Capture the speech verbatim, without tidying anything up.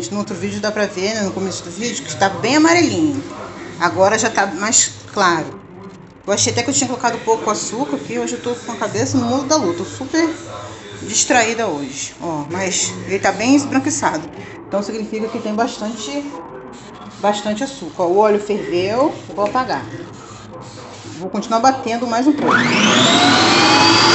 gente. No outro vídeo dá pra ver, né, no começo do vídeo, que estava bem amarelinho. Agora já tá mais claro. Eu achei até que eu tinha colocado pouco açúcar, porque hoje eu tô com a cabeça no mundo da lua. Tô super distraída hoje, ó. Mas ele tá bem esbranquiçado. Então significa que tem bastante, bastante açúcar. O óleo ferveu, eu vou apagar. Vou continuar batendo mais um pouco.